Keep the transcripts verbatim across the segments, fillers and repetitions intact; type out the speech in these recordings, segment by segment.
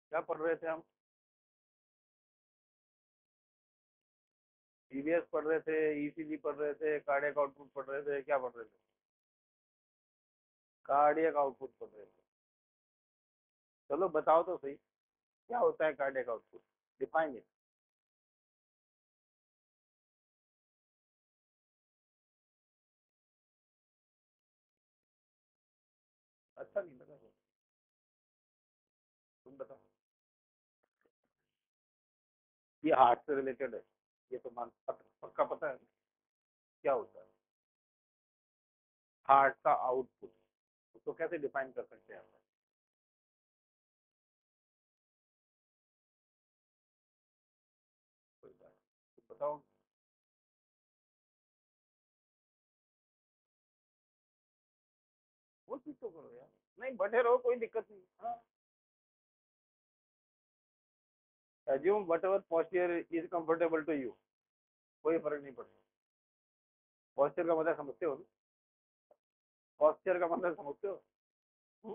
क्या पढ़ रहे थे हम? ईवीएस पढ़ रहे थे, ईसीजी पढ़ रहे थे, कार्डियक आउटपुट पढ़ रहे थे, क्या पढ़ रहे थे? कार्डियक आउटपुट पढ़ रहे थे। चलो बताओ तो सही, क्या होता है कार्डियक आउटपुट? Define it. अच्छा नहीं लगा? तुम बताओ। ये हार्ट से रिलेटेड है, ये तो मान पक्का पता है। क्या होता है हार्ट का आउटपुट? उसको कैसे डिफाइन कर सकते हैं हम? कोई बात नहीं, तो बताओ। वो चीज तो करो यार। नहीं बैठे रहो, कोई दिक्कत नहीं। हाँ, assume whatever posture is comfortable to you, कोई फर्क नहीं पड़ता। पॉस्चर का मतलब समझते हो? पॉस्चर का मतलब समझते हो? हम्म?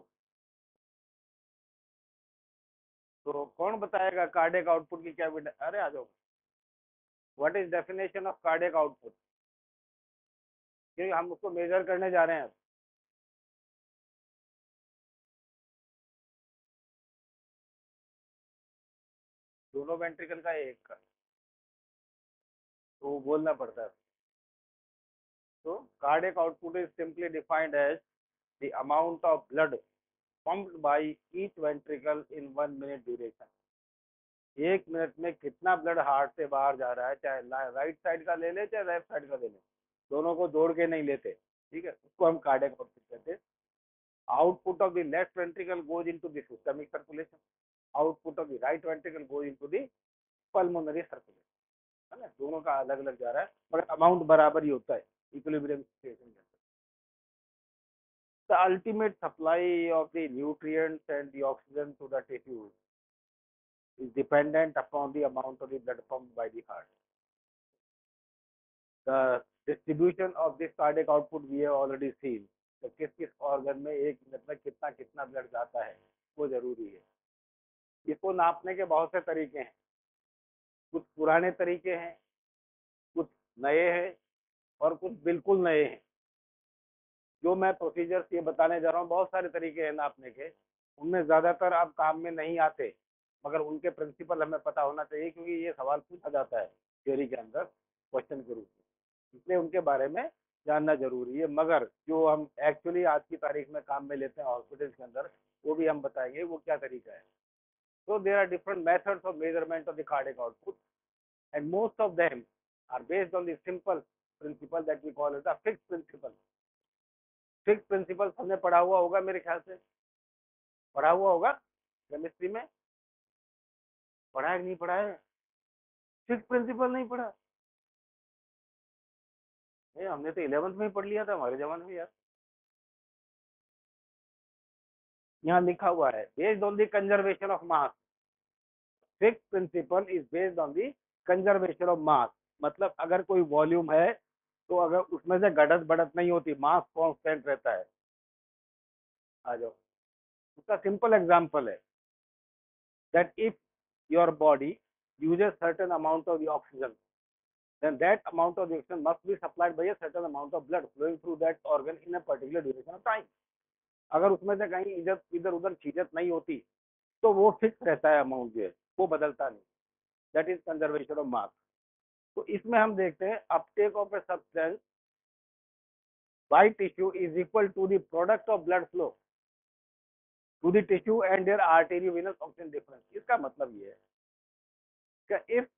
तो कौन बताएगा कार्डियक आउटपुट की क्या बेटा? अरे आ जाओ। What is definition of cardiac output? क्योंकि हम उसको मेजर करने जा रहे हैं। दोनों वेंट्रिकल का एक का, तो वो बोलना पड़ता है। तो cardiac output is simply defined as the amount of blood pumped by each ventricle in one minute duration। एक मिनट में कितना ब्लड हार्ट से बाहर जा रहा है, चाहे राइट साइड का ले ले चाहे लेफ्ट साइड का ले ले, दोनों को जोड़ के नहीं लेते, ठीक है, उसको हम कार्डियक आउटपुट कहते हैं। Output of the left ventricle goes into the systemic circulation, output of the right ventricle goes into the pulmonary circulation. है ना, दोनों का अलग अलग जा रहा है मगर अमाउंट बराबर ही होता है इक्विलिब्रियम सिचुएशन के अंदर। The ultimate supply of the nutrients and the oxygen to the tissue is dependent upon the amount of the blood pumped by the heart. The distribution of this cardiac output we have already seen. तो किस किस organ में एक मिनट में कितना कितना blood जाता है वो जरूरी है। इसको नापने के बहुत से तरीके हैं, कुछ पुराने तरीके हैं, कुछ नए हैं और कुछ बिल्कुल नए हैं। जो मैं प्रोसीजर्स ये बताने जा रहा हूँ, बहुत सारे तरीके हैं नापने के, उनमें ज्यादातर अब काम में नहीं आते, मगर उनके प्रिंसिपल हमें पता होना चाहिए क्योंकि ये सवाल पूछा जाता है थ्योरी के अंदर क्वेश्चन के रूप में, इसलिए उनके बारे में जानना जरूरी है। मगर जो हम एक्चुअली आज की तारीख में काम में लेते हैं हॉस्पिटल के अंदर, वो भी हम बताएंगे वो क्या तरीका है। So there are different methods of measurement of the cardiac output, and most of them are based on the simple principle that we call as the fixed principle। Fix principle हमने पढ़ा हुआ होगा, मेरे ख्याल से पढ़ा हुआ होगा केमिस्ट्री में। पढ़ा है कि नहीं पढ़ा है? फिक्स प्रिंसिपल नहीं पढ़ा? नहीं, हमने तो इलेवेंथ में ही पढ़ लिया था हमारे जमाने में यार। यहाँ लिखा हुआ है based on the conservation of mass. Fix principle is based on the conservation of mass. मतलब अगर कोई वॉल्यूम है तो अगर उसमें से घटत बढ़त नहीं होती, मास कांस्टेंट रहता है। आ जाओ, उसका सिंपल एग्जांपल है that if your body uses certain amount of the oxygen, then that amount of the oxygen must be supplied by a certain amount of blood flowing through that organ in a particular duration of time। अगर उसमें से कहीं इधर इधर उधर खींचत नहीं होती तो वो फिक्स रहता है अमाउंट, जो है वो बदलता नहीं। That is conservation of mass. तो इसमें हम देखते हैं uptake of a substance by tissue is equal to the product of blood flow to the tissue and their arteriovenous oxygen difference. इसका मतलब ये है कि if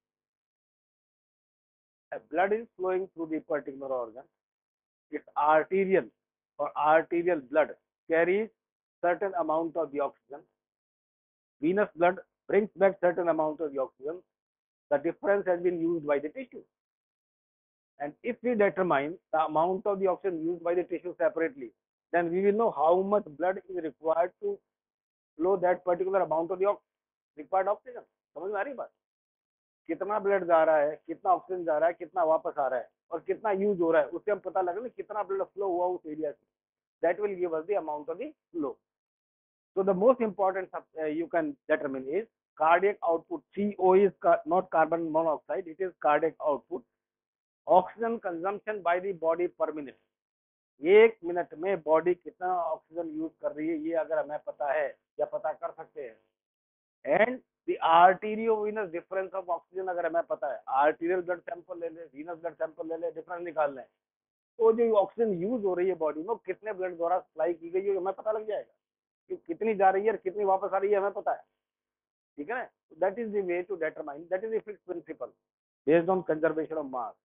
blood is flowing through the particular organ, its arterial or arterial blood carries certain amount of the oxygen. Venous blood brings back certain amount of the oxygen. The difference has been used by the tissue. And if we determine the amount of the oxygen used by the tissue separately, then we will know how much blood is required to flow that particular amount of the required oxygen। समझ में आ रही बात? कितना blood जा रहा है, कितना oxygen जा रहा है, कितना वापस आ रहा है और कितना यूज हो रहा है, उससे हम पता लगा कितना ब्लड फ्लो हुआ उस एरिया से। That will give us the amount of the flow. So the most important uh, you can determine is cardiac output. C O is car not carbon monoxide, it is cardiac output. Oxygen consumption by the body per minute. एक मिनट में body कितना oxygen use कर रही है, ये अगर हमें पता है या पता कर सकते हैं. And the arteriovenous difference of oxygen अगर हमें पता है, आर्टीरियल ब्लड सैंपल ले ले, वीनस ब्लड सैंपल ले ले, डिफरेंस निकाल लें, तो जो ऑक्सीजन यूज हो रही है बॉडी में कितने ब्लड द्वारा सप्लाई की गई है हमें पता लग जाएगा कि कितनी जा रही है और कितनी वापस आ रही है हमें पता है. ठीक है ना. That is the way to determine, that is the fix principle based on conservation of mass.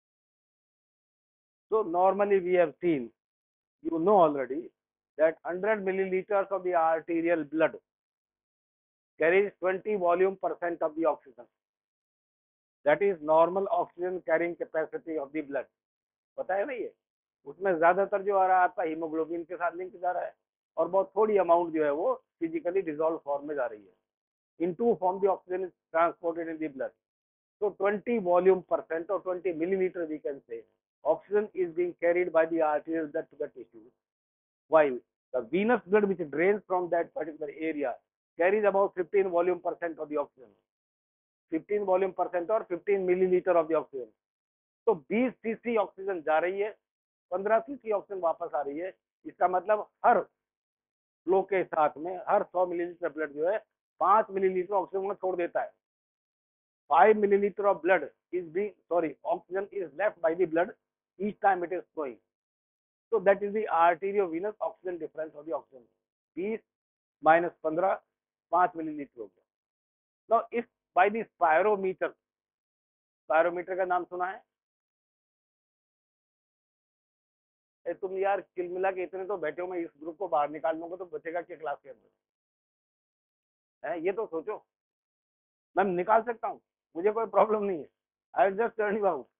So normally we have seen, you know already, that one hundred milliliters of the arterial blood carries twenty volume percent of the oxygen. That is normal oxygen carrying capacity of the blood. पता है ना ये. उसमें ज्यादातर जो आ रहा है आपका हीमोग्लोबिन के साथ लिंक जा रहा है और बहुत थोड़ी अमाउंट जो है वो फिजिकली डिसॉल्व फॉर्म में जा रही है. In two form the oxygen is transported in the blood. So twenty volume percent or twenty milliliter we can say oxygen is being carried by the arterial blood to the tissues, while the venous blood which drains from that particular area carries about fifteen volume percent of the oxygen. fifteen volume percent or fifteen milliliter of the oxygen. तो twenty cc oxygen जा रही है, fifteen cc oxygen वापस आ रही है. इसका मतलब हर flow के साथ में हर one hundred मिलीलीटर ब्लड जो है five मिलीलीटर ऑक्सीजन छोड़ देता है. five milliliter of blood is being, sorry, oxygen is left by the blood each time it is flowing. So that is the arteriovenous oxygen difference of the oxygen. twenty minus fifteen, five milliliter हो गया. Now if by the spirometer, spirometer का नाम सुना है? ए, तुम यार किल मिला के इतने तो बैठे हो, मैं इस ग्रुप को बाहर निकाल लूंगा तो बचेगा क्या क्लास के अंदर? है ये तो सोचो. मैं निकाल सकता हूँ, मुझे कोई प्रॉब्लम नहीं है. I just turn you out.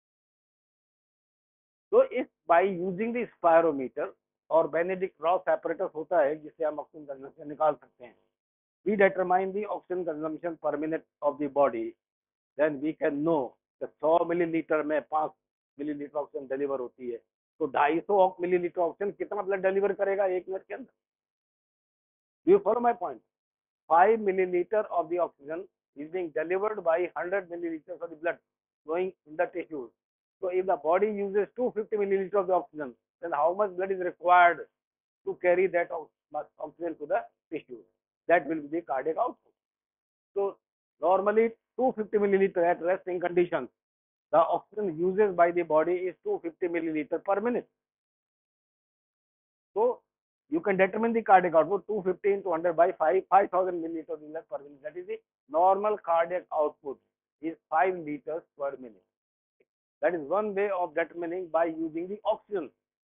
तो इस बाय यूजिंग द स्पायरोमीटर और बेनेडिक्ट रॉस एपरेटस होता है जिससे हम ऑक्सीजन कंजम्पशन निकाल सकते हैं. We determine the oxygen consumption per minute of the body. Then we can know one hundred millilitre में five मिलीलीटर ऑक्सीजन डिलीवर होती है, तो two fifty मिलीलीटर ऑक्सीजन कितना ब्लड डिलीवर करेगा एक मिनट के अंदर? Do you follow my point? five milliliter of the oxygen is being delivered by one hundred milliliters of the blood flowing in the tissues. So if the body uses two hundred fifty milliliters of the oxygen, then how much blood is required to carry that oxygen to the tissues? That will be the cardiac output. So normally two hundred fifty milliliter at resting conditions, the oxygen uses by the body is two hundred fifty milliliter per minute. So you can determine the cardiac output two hundred fifty into one hundred by five, five thousand milliliters per minute. That is the normal cardiac output is five liters per minute. That is one way of determining by using the oxygen.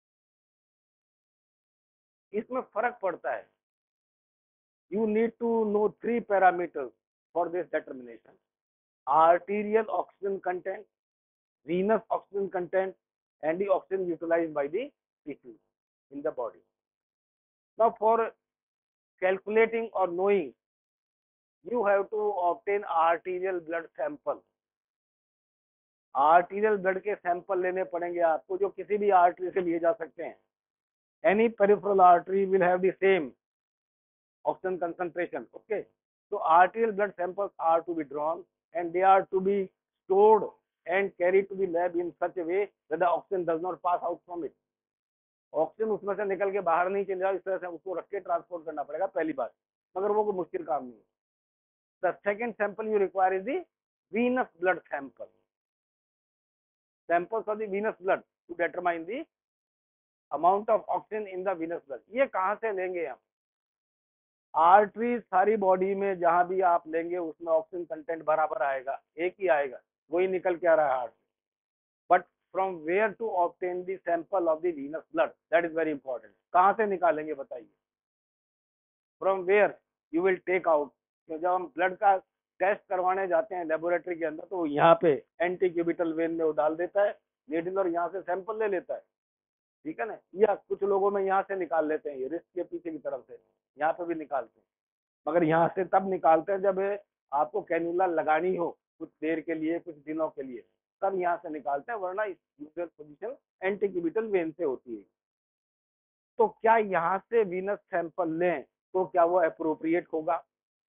इसमें फर्क पड़ता है. You need to know three parameters for this determination: arterial oxygen content, venous oxygen content, and the oxygen utilized by the tissues in the body. Now for calculating or knowing, you have to obtain arterial blood sample. Arterial blood के sample लेने पड़ेंगे आपको, जो किसी भी artery से लिए जा सकते हैं. Any peripheral artery will have the same oxygen concentration. Okay, so arterial blood samples are to be drawn and they are to be stored and carried to the lab in such a way that the oxygen does not pass out from it. Oxygen उसमें से निकल के बाहर नहीं चल जाए, इस तरह से उसको रख के ट्रांसपोर्ट करना पड़ेगा पहली बार, मगर वो कोई मुश्किल काम नहीं है. The second sample you require is the venous blood sample. samples of the venous blood to determine the amount of oxygen in the venous blood. ये कहाँ से लेंगे हम? आर्टरी सारी बॉडी में जहां भी आप लेंगे उसमें ऑक्सीजन कंटेंट बराबर आएगा, एक ही आएगा, वही निकल के आ रहा है हार्ट से. But from where to obtain the sample of the venous blood, that is very important. कहाँ से निकालेंगे बताइए? From where you will take out. जब हम ब्लड का टेस्ट करवाने जाते हैं लेबोरेटरी के अंदर, तो यहाँ पे एंटी क्यूबिटल वेन में वो डाल देता है नीडल और यहाँ से सैंपल ले लेता है. ठीक है ना. या कुछ लोगों में यहाँ से निकाल लेते हैं, ये रिस्ट के पीछे की तरफ से यहाँ पे भी निकालते हैं, मगर यहाँ से तब निकालते हैं जब आपको कैन्यूला लगानी हो कुछ देर के लिए, कुछ दिनों के लिए, तब यहाँ से निकालते हैं, वरना usual position antecubital vein से होती है. तो क्या यहाँ से वीनस सैंपल लें तो क्या वो अप्रोप्रिएट होगा?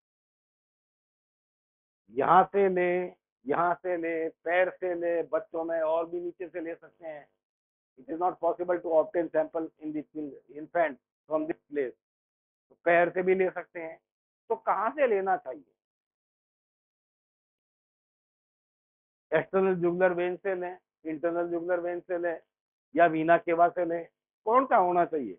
यहाँ से ले, यहाँ से ले, पैर से ले, बच्चों में और भी नीचे से ले सकते हैं। It is not possible to obtain sample in the infant from this place. तो पैर से भी ले सकते हैं। तो कहाँ से लेना चाहिए? एक्सटर्नल जुगुलर वेन से लें, इंटरनल जुगुलर वेन से लें, या वीना केवा से लें? कौन सा होना चाहिए?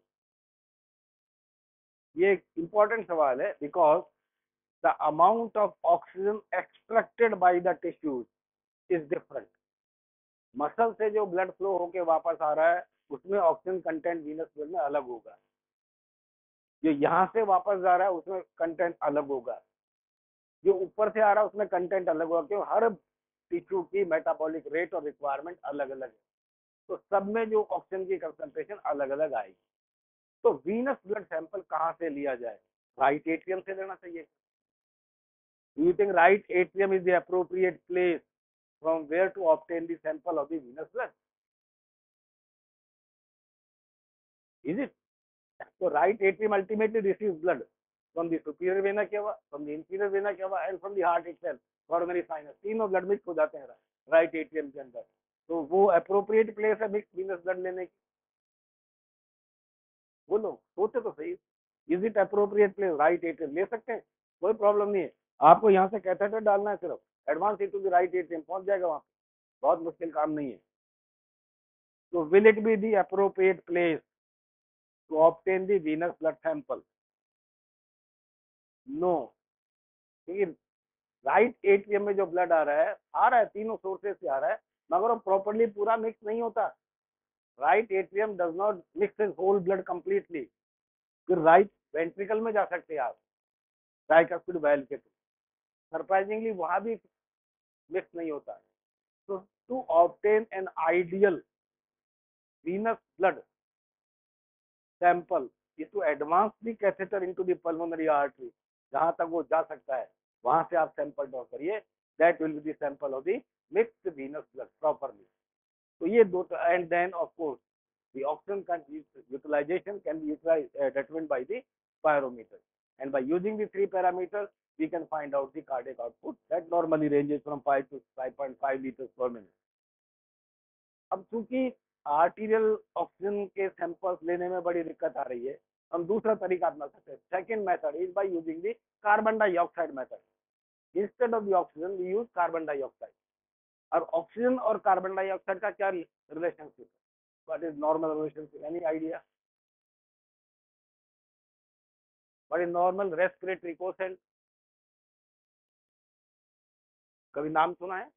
ये एक इंपॉर्टेंट सवाल है, because the amount of oxygen extracted by the tissues is different. Muscle से जो ब्लड फ्लो होके वापस आ रहा है उसमें ऑक्सीजन कंटेंट वीनस ब्लड में अलग होगा, जो यहाँ से वापस जा रहा है उसमें कंटेंट अलग होगा, जो ऊपर से आ रहा है उसमें कंटेंट अलग होगा, क्योंकि हर टिश्यू की मेटाबॉलिक रेट और रिक्वायरमेंट अलग अलग है। तो सब में जो ऑक्सीजन की कंसंट्रेशन अलग अलग आएगी। तो वीनस ब्लड सैंपल कहाँ से लिया जाए? राइट एट्रियम से लेना चाहिए। Do you think right atrium is the appropriate place from where to obtain the sample of the venous blood? Is it? So right atrium ultimately receives blood from the superior vena cava, from the inferior vena cava, and from the heart itself, coronary sinus. तीनों blood mix हो जाते हैं right atrium के अंदर। तो वो appropriate place है mix venous blood लेने की? बोलो, सोचे तो सही। Is it appropriate place right atrium? ले सकते हैं, कोई प्रॉब्लम नहीं है। आपको यहाँ से कैथेटर डालना है, सिर्फ advance to the right atrium पहुंच जाएगा वहां, बहुत मुश्किल काम नहीं है। तो will it be the appropriate place to obtain the venous blood sample? No, क्योंकि राइट एट्रियम में जो ब्लड आ रहा है आ रहा है तीनों सोर्सेस से आ रहा है, मगर वो प्रॉपरली पूरा मिक्स नहीं होता। Right atrium does not mix is whole blood completely. फिर राइट वेंट्रिकल में जा सकते हैं आप ट्राइकस्पिड वाल्व के थ्रू, सरप्राइजिंगली वहां भी मिक्स नहीं होता। तो to obtain an ideal venous blood sample is to advance the catheter into the pulmonary artery, जहां तक वो जा सकता है वहां से आप सैंपल ड्रॉ करिए। That will be the sample of the mixed venous blood properly। तो ये दो, and then of course the oxygen utilization can be utilized, uh, determined by the spirometer, and by using the three parameters we can find out the cardiac output that normally ranges from five to five point five liters per minute। अब चूंकि arterial oxygen के samples लेने में बड़ी दिक्कत आ रही है, हम दूसरा तरीका अपना सकते हैं। Second method is by using the carbon dioxide method. Instead of the oxygen we use carbon dioxide. और ऑक्सीजन और कार्बन डाइऑक्साइड का क्या रिलेशनशिप है? What is normal relationship? Any idea? What is normal respiratory quotient? कभी नाम सुना है?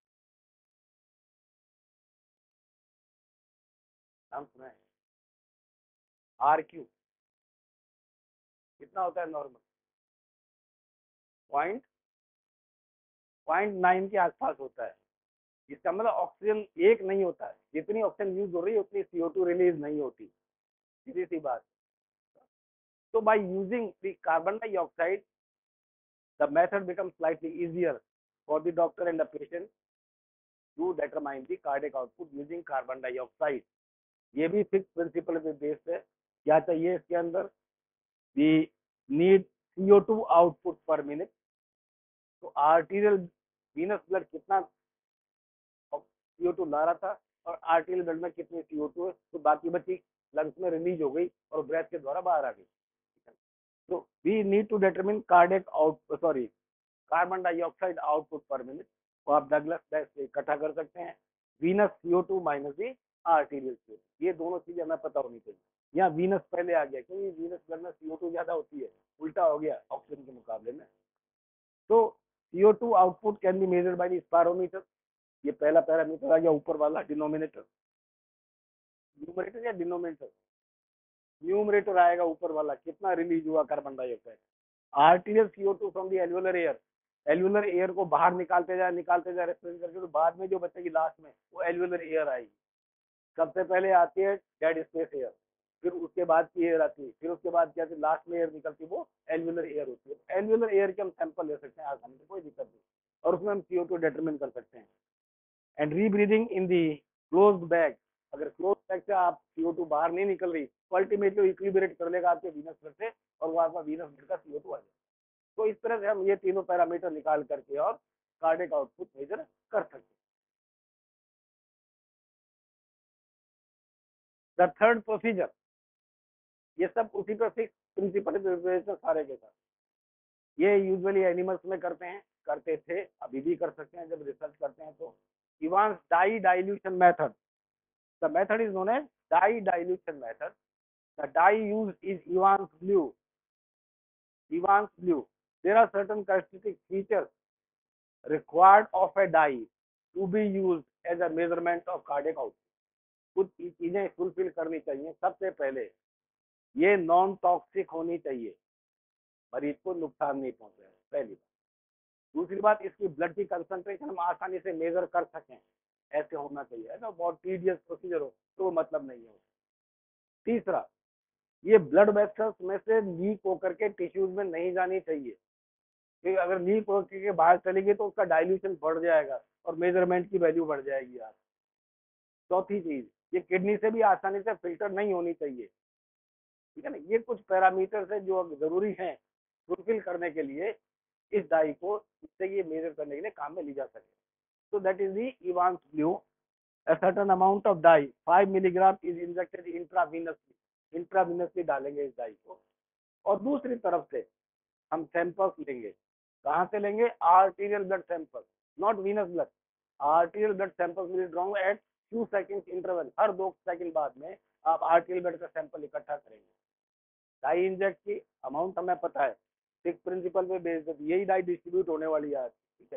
नाम सुना है? आर क्यू कितना होता है नॉर्मल? पॉइंट पॉइंट नाइन के आसपास होता है। इसका मतलब ऑक्सीजन एक नहीं होता है, जितनी ऑक्सीजन यूज हो रही है उतनी सीओ टू रिलीज नहीं होती, सीधी सी बात। तो by using the carbon dioxide the method becomes slightly easier for the doctor and the patient to determine the cardiac output using carbon dioxide। ये भी फिक्स प्रिंसिपल पे बेस्ड है। क्या चाहिए इसके अंदर? We need C O two output per minute. तो arterial venous blood कितना सी ओ टू ला रहा था और आर्टीरियल ब्लड में कितनी सी ओ टू है, तो बाकी बची लंग्स में रिलीज हो गई और ब्रेथ के द्वारा बाहर आ गई। तो we need to determine cardiac out sorry carbon dioxide output per minute. तो आप डगलस डैश से इकट्ठा कर सकते हैं venous C O two minus the arterial C O two. ये दोनों चीजें हमें पता होनी चाहिए। यहाँ वीनस पहले आ गया क्योंकि वीनस ब्लड में सी ओ टू ज्यादा होती है, उल्टा हो गया ऑक्सीजन के मुकाबले में। तो C O two output can be measured by the spirometer. ये पहला पैरामीटर आ गया ऊपर वाला, डिनोमिनेटर। न्यूमरेटर या डिनोमिनेटर? न्यूमरेटर आएगा ऊपर वाला, कितना रिलीज हुआ carbon dioxide. Arterial C O two from the alveolar air, alveolar air को बाहर निकालते जाए निकालते जाए रेस्पिरेट करके, तो बाद में जो बचेगी लास्ट में वो एल्वुलर एयर आएगी। सबसे पहले आती है डेड स्पेस एयर, फिर उसके बाद की एयर आती है, फिर उसके बाद क्या लास्ट में एयर निकलती है वो एल्वुलर एयर होती है। एल्वुलर एयर के हम सैंपल ले सकते हैं आसानी से, कोई दिक्कत नहीं, और उसमें हम सी ओ टू डिटरमिन कर सकते हैं। And rebreathing in the closed bag अगर क्लोज पैक से आप सी ओ टू बाहर नहीं निकल रही तो अल्टीमेटली इक्विलिब्रेट कर लेगा आपके वीनस ब्लड से और वो आपका वीनस ब्लड का सी ओ टू आ जाएगा। तो इस तरह से हम ये तीनों पैरामीटर निकाल करके और कार्डियक आउटपुट मेजर कर सकते हैं। द थर्ड प्रोसीजर, ये सब उसी पर फिक्स प्रिंसिपल सारे के साथ, ये यूजुअली एनिमल्स में करते हैं, करते थे, अभी भी कर सकते हैं जब रिसर्च करते हैं तो। Evans dye dilution method, the method is known as dye dilution method. The dye use is Evans blue, Evans blue. There are certain characteristic features required of a dye to be used as a measurement of cardiac output। कुछ चीजें fulfil करनी चाहिए। सबसे पहले ये non toxic होनी चाहिए, मरीज को नुकसान नहीं पहुंचे, पहली बात। दूसरी बात, इसकी ब्लड की कंसंट्रेशन हम आसानी से मेजर कर सकें, ऐसे होना चाहिए, है ना। बहुत टीडियस प्रोसीजर हो तो मतलब नहीं है। तीसरा, ये ब्लड वेसल्स में से लीक होकर के टिश्यूज में नहीं जानी चाहिए, क्योंकि अगर लीक होकर के बाहर चलेगी तो उसका डाइल्यूशन बढ़ जाएगा और मेजरमेंट की वैल्यू बढ़ जाएगी यार। चौथी चीज, ये किडनी से भी आसानी से फिल्टर नहीं होनी चाहिए, ठीक है ना। ये कुछ पैरामीटर्स है जो जरूरी हैं फुलफिल करने के लिए इस डाई को, इससे ये मेजर करने के लिए काम में ली जा सके। तो that is the Evans blue. A certain amount of dye five milligram is injected intravenously, intravenously डालेंगे इस डाई को। और दूसरी तरफ से हम सैंपल्स लेंगे। कहाँ से लेंगे? Arterial blood sample, not venous blood. Arterial blood sample will drawn at two second interval, हर दो सेकंड बाद में आप आर्टीरियल ब्लड का सैंपल इकट्ठा करेंगे। डाई इंजेक्ट की अमाउंट हमें पता है, सिक्स प्रिंसिपल पे बेस्ड यही डाई डिस्ट्रीब्यूट होने वाली है, ठीक है।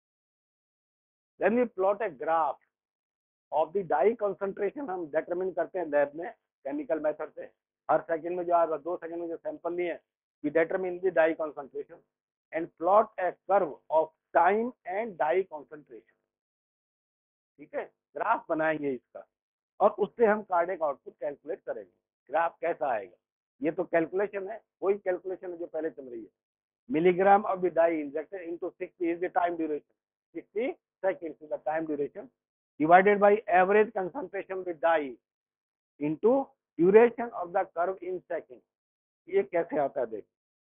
Then we plot a graph of the dye concentration, हम डिटरमिन करते हैं लैब में केमिकल मेथड से। हर सेकंड में जो आएगा, दो सेकंड में जो सैंपल लिए we determine the dye concentration and plot a curve of time and dye concentration, ठीक है। ग्राफ बनाएंगे इसका और उससे हम कार्डियक आउटपुट कैलकुलेट करेंगे। ग्राफ कैसा आएगा? ये तो कैलकुलेशन है, वही कैलकुलेशन है जो पहले चल रही है। Milligram of the dye injected into sixty is the time duration, sixty seconds is the time duration, divided by average concentration with dye into duration of the curve in second। ये कैसे आता है देख,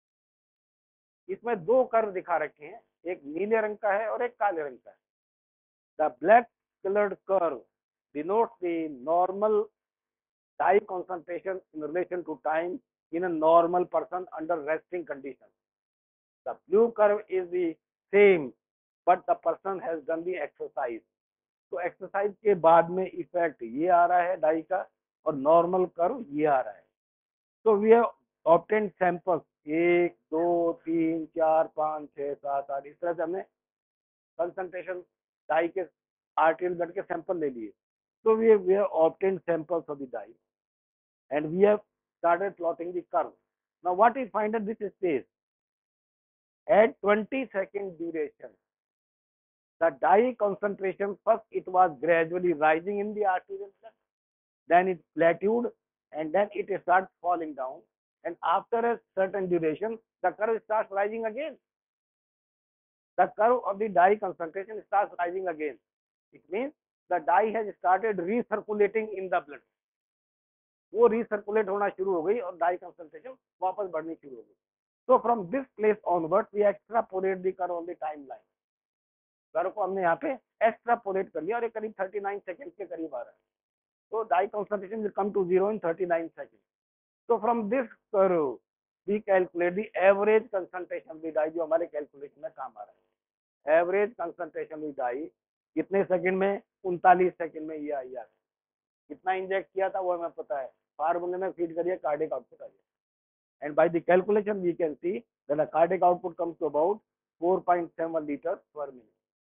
इसमें दो कर्व दिखा रखे हैं, एक नीले रंग का है और एक काले रंग का है। The black coloured curve denotes the normal dye concentration in relation to time in a normal person under resting condition। The blue curve is the same but the person has done the exercise। तो exercise के बाद में effect ये आ रहा है die का और normal curve ये आ रहा है। तो वी हैव ऑब्टेन सैंपल्स, एक दो तीन चार पाँच छः सात आठ, इस तरह से हमने कंसंट्रेशन डाई के आर्टियल ब्लड के सैंपल ले लिए। तो we we have obtain samples of the dye and we have started plotting the curve. Now what is find at this stage, at twenty second duration the dye concentration, first it was gradually rising in the arterial blood, then it plateaued and then it starts falling down, and after a certain duration the curve starts rising again, the curve of the dye concentration starts rising again। It means the dye has started recirculating in the blood, वो recirculate होना शुरू हो गई और dye concentration वापस बढ़नी शुरू हो गई। So from this place onwards we extrapolate the curve on the timeline। Curve को हमने यहाँ पे एक्स्ट्रापोलेट कर लिया और ये करीब थर्टी नाइन सेकंड के करीब आ रहा है। तो dye concentration will come to zero in thirty nine second. तो from this curve we calculate the average concentration of the dye, जो हमारे कैलकुलेशन में काम आ रहा है। Average concentration of the dye कितने सेकंड में? उनतालीस सेकंड में ये आई यार। कितना इंजेक्ट किया था वो हमें पता है, फार्मूले में फीड करिए, कार्डियक आउटपुट आ गया। And by the calculation we can see that the cardiac output comes to about four point seven litre per minute.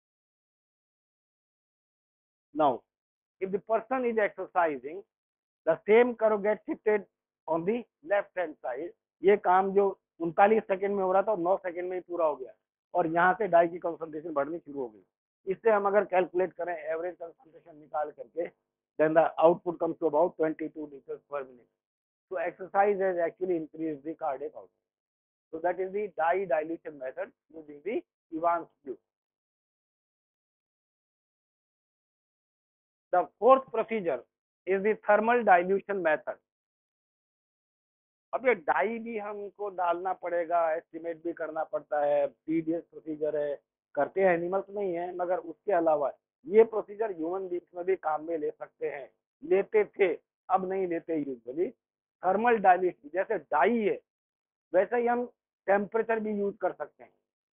Now, if the person is exercising, the same curve gets shifted on the left hand side। ये काम जो उनतालीस second में हो रहा था नौ second में ही पूरा हो गया और यहाँ से डाई की कंसंट्रेशन बढ़नी शुरू हो गई। इससे हम अगर कैलकुलेट करें एवरेज कंसंट्रेशन निकाल करके, then the output comes to about twenty-two liters per minute। So exercise has actually increased the cardiac output। So that is the dye dilution method using the Evans blue। The fourth procedure is the thermal dilution method. अब ये die भी हमको डालना पड़ेगा, estimate भी करना पड़ता है, टीडियस प्रोसीजर है, करते हैं एनिमल्स नहीं है, मगर उसके अलावा ये प्रोसीजर ह्यूमन बींग्स में भी काम में ले सकते हैं, लेते थे, अब नहीं लेते यूजुअली। थर्मल डाइल्यूशन जैसे डाई है वैसे ही हम टेम्परेचर भी यूज कर सकते हैं।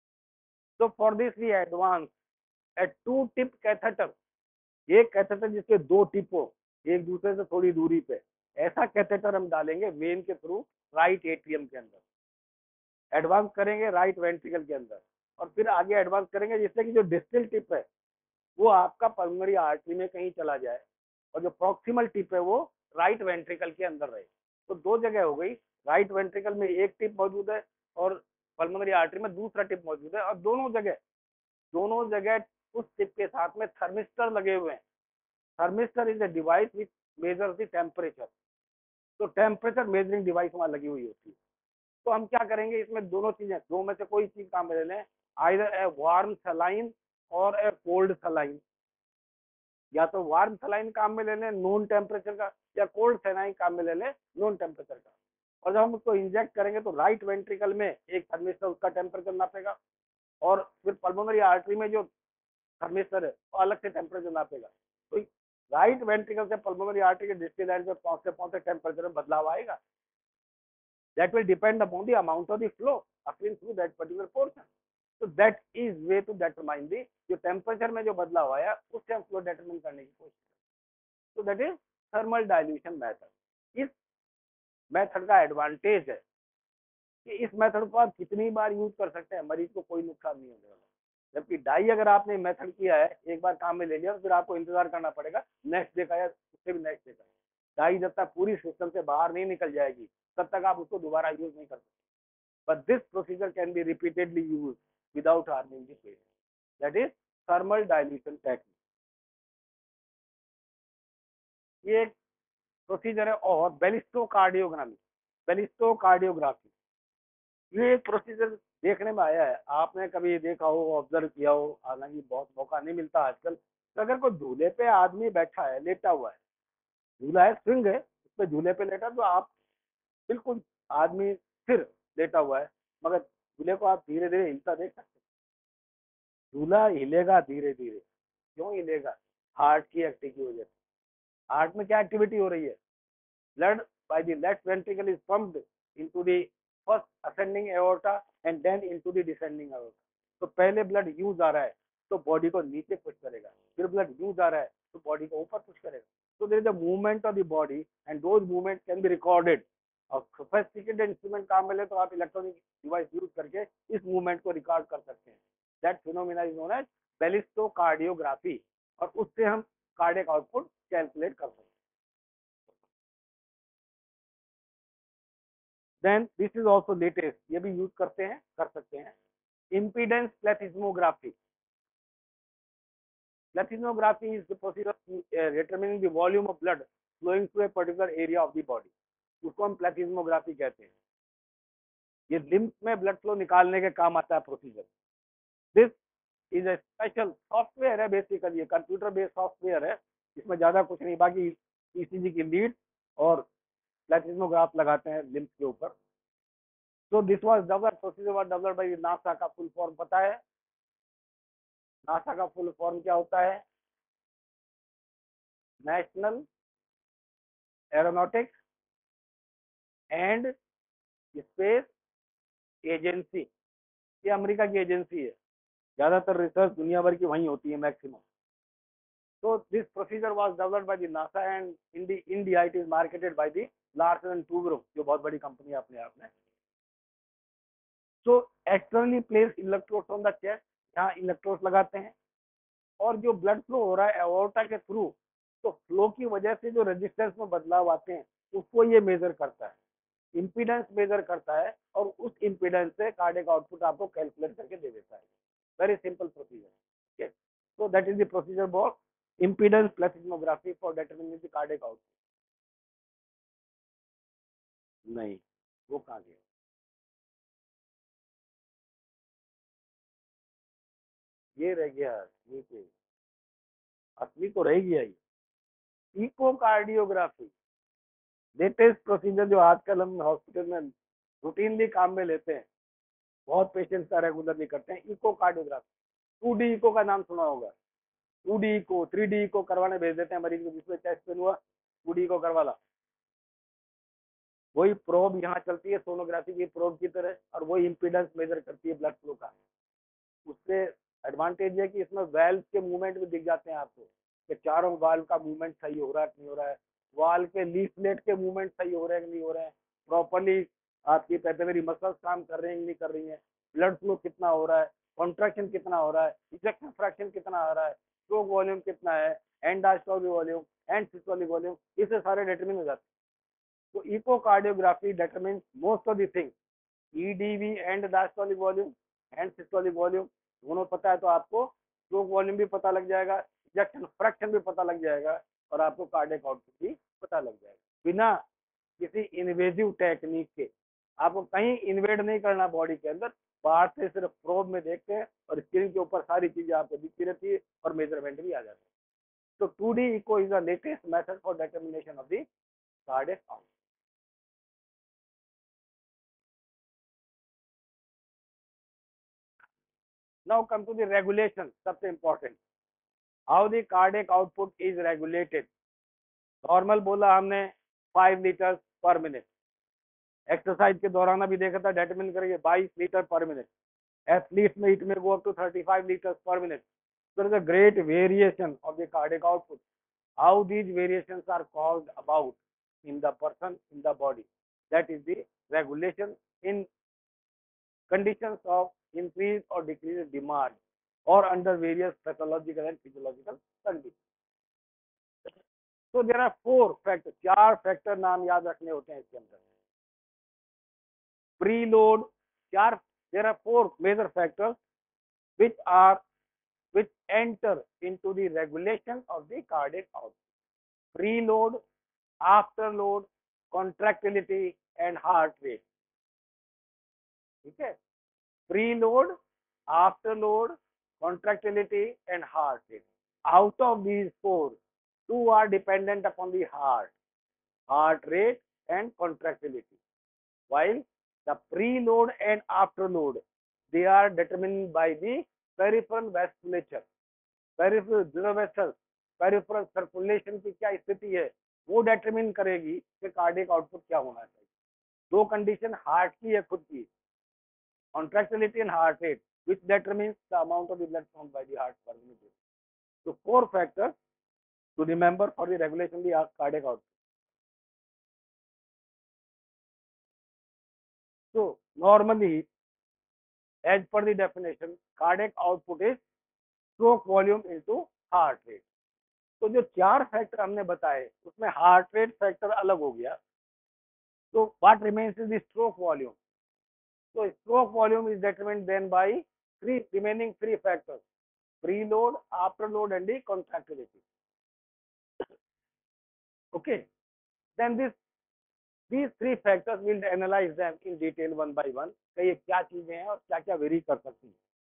तो for this we advance a two tip catheter, एक कैथेटर जिसके दो टिप हो, एक दूसरे से थोड़ी दूरी पे, ऐसा कैथेटर हम डालेंगे वेन के थ्रू राइट एट्रियम के अंदर, एडवांस करेंगे राइट वेंट्रिकल के अंदर, और फिर आगे एडवांस करेंगे जिससे कि जो डिस्टल टिप है वो आपका पल्मोनरी आर्टरी में कहीं चला जाए और जो प्रॉक्सिमल टिप है वो राइट वेंट्रिकल के अंदर रहे। तो दो जगह हो गई, राइट वेंट्रिकल में एक टिप मौजूद है और पल्मोनरी आर्टरी में दूसरा टिप मौजूद है, और दोनों जगह दोनों जगह उस टिप के साथ में थर्मिस्टर लगे हुए हैं। Thermistor is a device which measures the temperature. तो टेम्परेचर मेजरिंग डिवाइस वहां लगी हुई होती है। तो हम क्या करेंगे, इसमें दोनों चीजें, दो में से कोई चीज काम में ले लें, आइदर ए वार्म सलाइन और ए कोल्ड सलाइन। या तो वार्म सलाइन काम में ले लें नॉन टेम्परेचर का, या कोल्ड सलाइन काम में ले लें नॉन टेम्परेचर का। और जब हम उसको इंजेक्ट करेंगे तो राइट वेंट्रिकल में एक थर्मिस्टर उसका टेम्परेचर नापेगा, और फिर पल्मोनरी आर्टरी में जो थर्मिस्टर है वो अलग से टेम्परेचर नापेगा। तो राइट वेंट्रिकल से पल्मोनरी आर्टरी के डिस्टल लाइन पे पहुंचते पहुंचते टेम्परेचर में बदलाव आएगा। That will depend upon the amount of the flow occurring through that particular portion. So that is way to determine the जो टेम्परेचर में जो बदलाव आया उससे हम फ्लो डिटरमाइन करने की कोशिश करें। तो that is thermal dilution method. इस मेथड का एडवांटेज है कि इस मेथड को आप कितनी बार यूज कर सकते हैं, मरीज को कोई नुकसान नहीं होने वाला। जबकि डाई अगर आपने मेथड किया है, एक बार काम में ले लिया, फिर आपको इंतजार करना पड़ेगा नेक्स्ट डे का या उससे भी नेक्स्ट डे का। डाई जब तक पूरी सिस्टम से बाहर नहीं निकल जाएगी तब तक आप उसको दोबारा यूज नहीं कर सकते। But this procedure can be repeatedly use without harming the patient, that is thermal dilution technique. ये एक प्रोसीजर है। और बेलिस्टोकार्डियोग्राफी, बेलिस्टोकार्डियोग्राफी ये एक प्रोसीजर देखने में आया है, आपने कभी देखा हो, ऑब्जर्व किया हो, हालांकि बहुत मौका नहीं मिलता आजकल। तो अगर कोई झूले पे आदमी बैठा है, लेटा हुआ है, झूला है, स्विंग है, उस पर झूले पे लेटा, तो आप बिल्कुल आदमी स्थिर लेटा हुआ है, मगर झूले को आप धीरे धीरे हिलता देख सकते हैं। झूला हिलेगा धीरे धीरे, क्यों हिलेगा? हार्ट की एक्टिविटी की वजह से। हार्ट में क्या एक्टिविटी हो रही है? Blood by the left ventricle is pumped into the first ascending aorta and then into the descending aorta. तो पहले ब्लड यूं जा रहा है तो बॉडी को नीचे पुश करेगा, फिर ब्लड यूं जा रहा है तो बॉडी को ऊपर पुश करेगा। तो there is a movement of the body and those movement can be recorded. और सोफिस्टिकेटेड इंस्ट्रूमेंट काम मिले तो आप इलेक्ट्रॉनिक डिवाइस यूज करके इस मूवमेंट को रिकॉर्ड कर सकते हैं। That phenomena is known as ballistocardiography, और उससे हम कार्डियक आउटपुट कैलकुलेट कर सकते हैं। Then this is also latest, ये भी यूज करते हैं, कर सकते हैं। Impedance plethysmography. Plethysmography is the procedure determining the volume of blood flowing to a particular area of the body, उसको हम प्लेथिस्मोग्राफी कहते हैं। ये लिम्फ में ब्लड फ्लो निकालने के काम आता है procedure. This is a special software है, बेसिकली कंप्यूटर बेस्ड सॉफ्टवेयर है, इसमें ज्यादा कुछ नहीं, बाकी ईसीजी की लीड और प्लेथिस्मोग्राफ लगाते हैं लिम्फ के ऊपर। So this was developed, procedure was developed by NASA का फुल फॉर्म पता है? नासा का फुल फॉर्म क्या होता है? National Aeronautics and Space Agency. ये अमेरिका की एजेंसी है, ज्यादातर रिसर्च दुनिया भर की वहीं होती है maximum. So this procedure was developed by the NASA and in the India it is marketed by the Larsen and Toubro, जो बहुत बड़ी कंपनी है अपने आप में। So externally placed electrodes on the chest, यहाँ इलेक्ट्रोड्स लगाते हैं, और जो ब्लड फ्लो हो रहा है एओर्टा के थ्रू, तो फ्लो की वजह से जो रेजिस्टेंस में बदलाव आते हैं उसको ये मेजर करता है, इंपीडेंस मेजर करता है, और उस इंपीडेंस से कार्डियक आउटपुट आपको कैलकुलेट करके दे देता है। Very simple procedure. Okay, so that is the procedure for impedance plethysmography for determining the cardiac output. नहीं, वो कहाँ गया? ये रह गया, ये असली तो रह गया ही। इकोकार्डियोग्राफी लेटेस्ट प्रोसीजर जो आजकल हम हॉस्पिटल में रूटीनली काम में लेते हैं, बहुत पेशेंट्स का रेगुलरली करते हैं, इकोकार्डियोग्राफी। टू डी इको का नाम सुना होगा, two D echo, three D echo करवाने भेज देते हैं मरीज को, जिसमें चेस्ट पेन हुआ टू डी इको करवा ला। वही प्रोब यहाँ चलती है सोनोग्राफी की प्रोब की तरह, और वही इम्पीडेंस मेजर करती है ब्लड फ्लो का। उससे एडवांटेज है कि इसमें वेल्व के मूवमेंट भी दिख जाते हैं आपको, कि चारों वाल्व का मूवमेंट सही हो रहा है नहीं हो रहा है, वाल के लीफलेट के मूवमेंट सही हो रहे हैं कि नहीं हो रहे हैं, प्रॉपरली आपकी पेपिलरी मसल्स काम कर रहे हैं नहीं कर रही हैं, ब्लड फ्लो कितना हो रहा है, कॉन्ट्रैक्शन कितना हो रहा है, इजेक्शन फ्रैक्शन कितना आ रहा है, स्ट्रोक वॉल्यूम कितना है, end diastolic volume, end systolic volume, इसे सारे डिटरमिन हो जाते हैं। तो echocardiography determines most of the thing, EDV end diastolic volume end systolic volume दोनों पता है तो आपको स्ट्रोक वॉल्यूम भी पता लग जाएगा, इजेक्शन फ्रैक्शन भी पता लग जाएगा, और आपको कार्डियक आउटपुट भी पता लग जाएगा। बिना किसी इन्वेजिव टेक्निक के, आपको कहीं इन्वेड नहीं करना बॉडी के अंदर, बाहर से सिर्फ प्रोब में देखते हैं और स्क्रीन के ऊपर सारी चीजें आपको दिखती रहती है और मेजरमेंट भी आ जाता है। तो two D echo is the latest method for determination of the cardiac output. Now come to the regulation, सबसे important, how the cardiac output is regulated। Normal बोला हमने five litre per minute, exercise के दौरान अभी देखा था determine करेंगे बाईस लीटर पर मिनट, एथलीट्स में it may go up to thirty five litre per minute. there is a great variation of the cardiac output. How these variations are caused about in the person, in the body, that is the regulation in conditions of increase or decrease demand or under various pathological and physiological conditions. So there are four factors, चार factor नाम याद रखने होते हैं इसके अंदर। Preload, चार, there are four major factors which are which enter into the regulation of the cardiac output: preload, afterload, contractility and heart rate। ठीक है, preload, afterload, contractility and heart rate। Out of these four, two are dependent upon the heart, heart rate and contractility, while the preload and afterload, they are determined by the peripheral vasculature, peripheral blood vessels, peripheral circulation की क्या स्थिति है वो determine करेगी कि cardiac output क्या होना चाहिए। दो कंडीशन हार्ट की है खुद की, contractility and heart rate, which determines the amount of the blood pumped by the heart per minute. So four factors to remember for the regulation of the cardiac output. So normally, as per the definition, cardiac output is stroke volume into heart rate। तो जो चार factor हमने बताए उसमें heart rate factor अलग हो गया, तो what remains is the stroke volume. तो stroke volume is determined then by three remaining three factors: preload, afterload and the contractility. Okay, then this these three factors will analyze them in detail one by one, कि ये क्या चीजें हैं और क्या क्या very कर सकती हैं।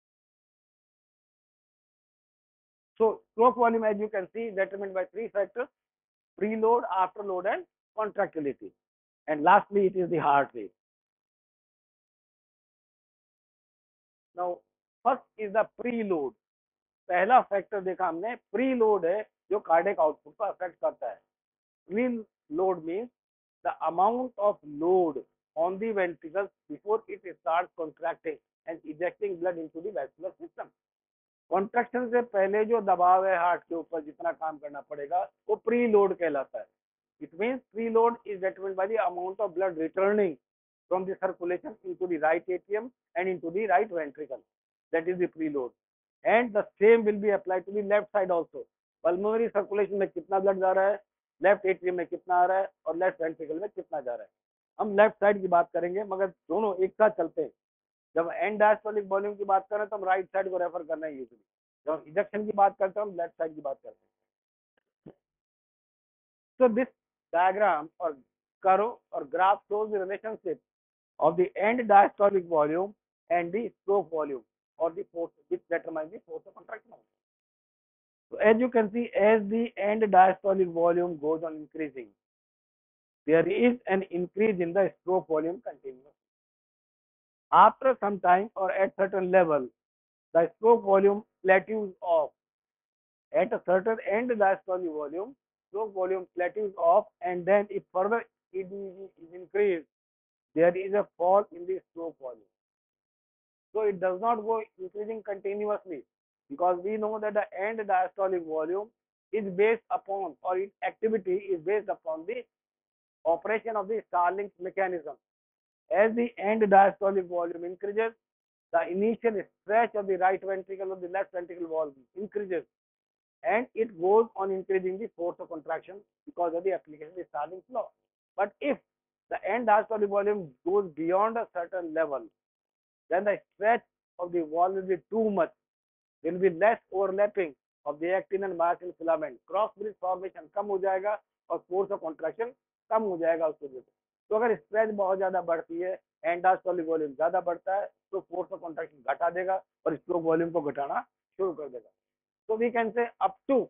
So stroke volume, as you can see, determined by three factors: preload, afterload and contractility, and lastly it is the heart rate। Now first is the preload। पहला फैक्टर देखा हमने प्रीलोड है जो कार्डियक आउटपुट को affect करता है। Preload means the amount of load on the ventricles before it starts contracting and ejecting blood into the vascular system। Contraction से पहले जो दबाव है हार्ट के ऊपर जितना काम करना पड़ेगा वो प्री लोड कहलाता है। It means preload is determined by the amount of blood returning from the circulation into the right atrium and into the right ventricle, that is the preload. And the same will be applied to the left side also. Pulmonary circulation में कितना blood जा रहा है, left atrium में कितना आ रहा है और लेफ्ट वेंट्रिकल में कितना जा रहा है। हम लेफ्ट साइड की बात करेंगे मगर दोनों एक साथ चलते हैं। जब एंड डायस्टोलिक वॉल्यूम की बात करें तो हम राइट साइड को रेफर करना है यूजुअली, जब इजेक्शन की बात करते हैं हम लेफ्ट साइड की बात करते हैं। सो दिस डायग्राम और करो और graph shows the relationship of the end diastolic volume and the stroke volume or the force which determines the force of contraction। So as you can see, as the end diastolic volume goes on increasing, there is an increase in the stroke volume continuously. After some time or at certain level, the stroke volume plateaus off. At a certain end diastolic volume, stroke volume plateaus off, and then if further it is increased, there is a fall in the stroke volume. So it does not go increasing continuously, because we know that the end diastolic volume is based upon, or its activity is based upon the operation of the Starling's mechanism. As the end diastolic volume increases, the initial stretch of the right ventricle or the left ventricle wall increases, and it goes on increasing the force of contraction because of the application of the Starling's law. But if the end diastolic volume goes beyond a certain level, then the stretch of the wall will be too much. There will be less overlapping of the actin and myosin filament. Cross bridge formation कम हो जाएगा और force of contraction कम हो जाएगा उसकी वजह से. तो अगर स्ट्रेच बहुत ज्यादा बढ़ती है, एंड डायस्टोलिक वॉल्यूम ज्यादा बढ़ता है, तो फोर्स ऑफ कॉन्ट्रैक्शन घटा देगा और स्ट्रोक वॉल्यूम को घटाना शुरू कर देगा. तो we can say up to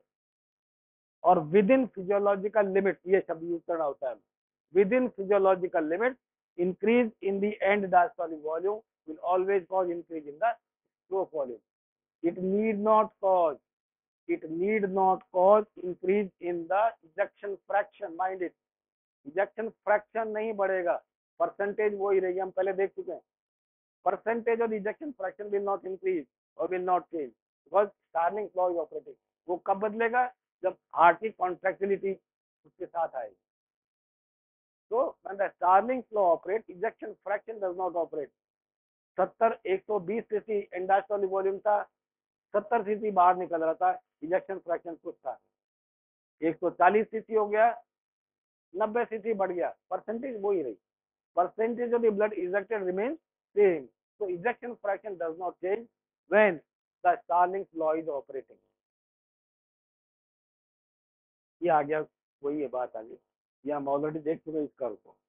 और विद इन फिजियोलॉजिकल लिमिट, ये शब्द यूज करना होता है. Within physiological limit, increase in the end diastolic volume will always cause increase in the stroke volume. It need not cause, it need not cause increase in the ejection fraction. Mind it, ejection fraction नहीं बढ़ेगा, percentage वही रहेगी. हम पहले देख चुके हैं, percentage of ejection fraction will not increase or will not change because Starling's law is operating. वो कब बदलेगा? जब हार्ट की कॉन्ट्रैक्टिलिटी उसके साथ आएगी. So when the Starling's law operates, ejection fraction does not operate. सत्तर एक सौ बीस सीसी एंड डायस्टोलिक वॉल्यूम था, सत्तर सीसी बाहर निकल रहा था, इजेक्शन फ्रैक्शन कुछ था. एक सौ चालीस सीसी हो गया, नब्बे सीसी बढ़ गया, परसेंटेज वही रही. Percentage of the blood ejected remain same. So ejection fraction does not change when the Starling's law is operating. ये आ गया, वही है बात आ गई. ये हम ऑलरेडी देख चुके इस कर्व को.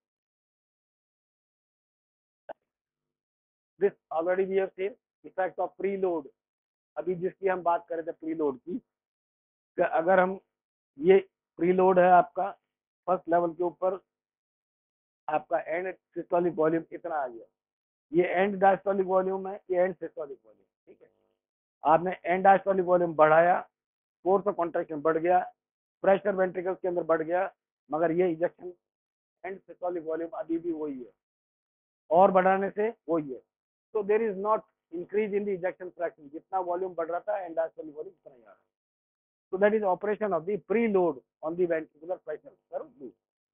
This already we have seen effect of preload. अभी जिसकी हम बात कर रहे थे प्रीलोड की, कि अगर हम ये प्रीलोड है आपका फर्स्ट लेवल के ऊपर, आपका एंड सिस्टोलिक वॉल्यूम इतना आ गया, ये एंड डायस्टोलिक वॉल्यूम है, ये एंड सिस्टोलिक वॉल्यूम. ठीक है, आपने एंड डायस्टोलिक वॉल्यूम बढ़ाया, फोर्स ऑफ कॉन्ट्रैक्शन बढ़ गया, प्रेशर वेंट्रिकल्स के अंदर बढ़ गया, मगर ये इजेक्शन एंड सिस्टोलिक वॉल्यूम अभी भी वही है, और बढ़ाने से वही है. So there is not increase in the ejection fraction. जितना वॉल्यूम बढ़ रहा था एंड डायस्टोलिक वॉल्यूम उतना ही आ रहा है. So that is operation of the preload on the ventricular pressure curve.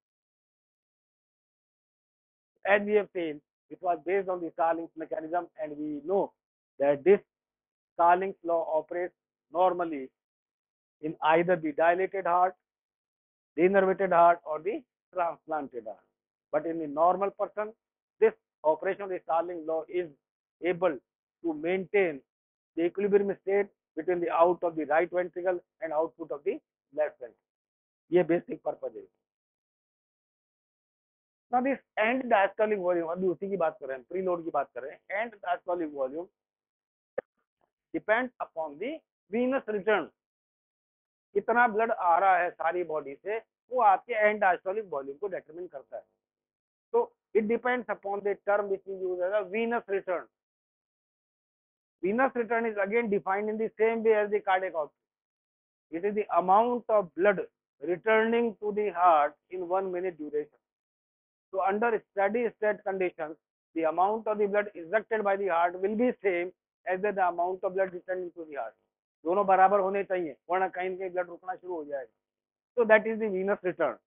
As we have seen, it was based on the Starling's mechanism, and we know that this Starling's law operates normally in either the dilated heart, the innervated heart, or the transplanted heart. But in the normal person, this operation of the Starling law is able to maintain the equilibrium state between the out of the right ventricle and output of the left ventricle. ये basic purpose है. Now this end diastolic volume, अभी उसी की बात कर रहे हैं, preload की बात कर रहे हैं. End diastolic volume depends upon the venous return. कितना ब्लड आ रहा है सारी बॉडी से, वो आपके एंड डायस्टोलिक वॉल्यूम को डिटरमिन करता है. तो it depends upon the term which we use as a venous return. Venous return is again defined in the same way as the cardiac output. It is the amount of blood returning to the heart in one minute duration. So under steady state conditions, the amount of the blood ejected by the heart will be same as the amount of blood returning to the heart. दोनों बराबर होने चाहिए, वरना कहीं न कहीं blood रुकना शुरू हो जाएगा. So that is the venous return.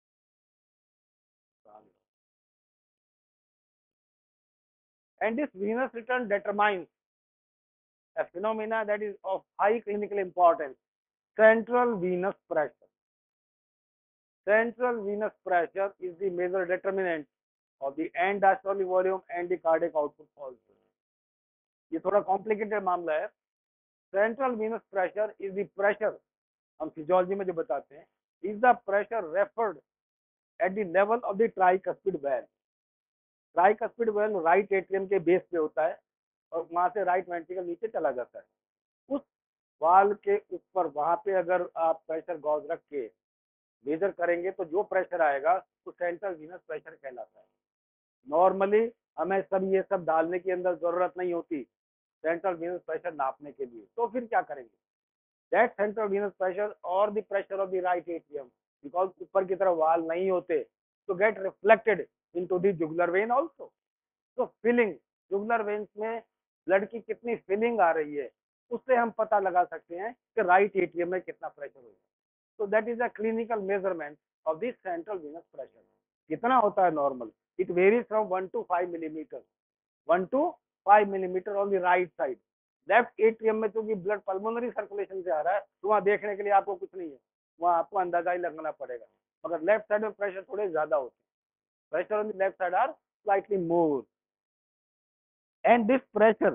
And this venous return determines a phenomena that is of high clinical importance: central venous pressure. Central venous pressure is the major determinant of the end diastolic volume and the cardiac output also. ये थोड़ा complicated मामला है. Central venous pressure is the pressure, हम physiology में जो बताते हैं, is the pressure referred at the level of the tricuspid valve. Tricuspid valve right atrium के बेस पे होता है और वहां से राइट वेंट्रिकल नीचे चला जाता है. उस वाल के ऊपर वहां पे अगर आप प्रेशर गॉज रख के मेजर करेंगे तो जो प्रेशर आएगा वो सेंट्रल वीनस प्रेशर कहलाता है। नॉर्मली हमें सब ये सब डालने की अंदर जरूरत नहीं होती सेंट्रल वीनस प्रेशर नापने के लिए। तो फिर क्या करेंगे, दैट सेंट्रल वीनस प्रेशर और the pressure of the right atrium, because ऊपर की तरफ वाल नहीं होते, तो get reflected into the jugular vein also. तो फिलिंग, जुगुलर वेन्स में ब्लड की कितनी फिलिंग आ रही है उससे हम पता लगा सकते हैं कि राइट एट्रियम में कितना प्रेशर होगा। तो that is a clinical measurement of this central venous pressure. कितना होता है normal, it varies from one to five millimetre, one to five millimetre on the right side. Left atrium में चूंकि blood pulmonary circulation से आ रहा है तो वहां देखने के लिए आपको कुछ नहीं है, वहां आपको अंदाजा ही लगाना पड़ेगा। मगर लेफ्ट साइड में प्रेशर थोड़े ज्यादा होते हैं, pressure on the left side are slightly more, and this pressure